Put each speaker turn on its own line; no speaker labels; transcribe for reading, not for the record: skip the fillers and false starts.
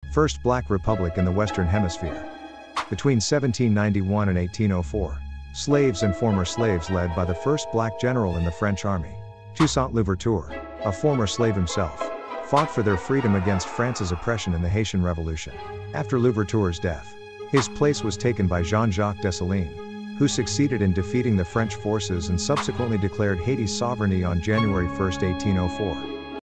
First Black Republic in the Western Hemisphere. Between 1791 and 1804, slaves and former slaves led by the first black general in the French army, Toussaint Louverture, a former slave himself, fought for their freedom against France's oppression in the Haitian Revolution. After Louverture's death, his place was taken by Jean-Jacques Dessalines, who succeeded in defeating the French forces and subsequently declared Haiti's sovereignty on January 1, 1804.